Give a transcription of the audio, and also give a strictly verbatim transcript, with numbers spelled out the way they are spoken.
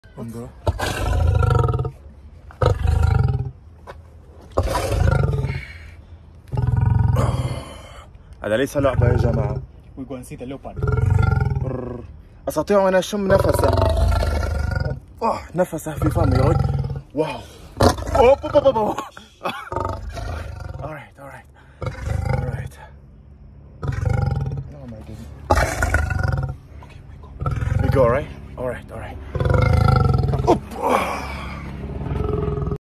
انظر. هذا ليس لعبة يا جماعة. We're going to see the leopard. أستطيع أن أشم نفسه. أوه نفسه في فمي. واو. أوه بو بو بو. Alright, alright, alright. Oh my goodness. Okay, we go. We go, right? Alright, alright.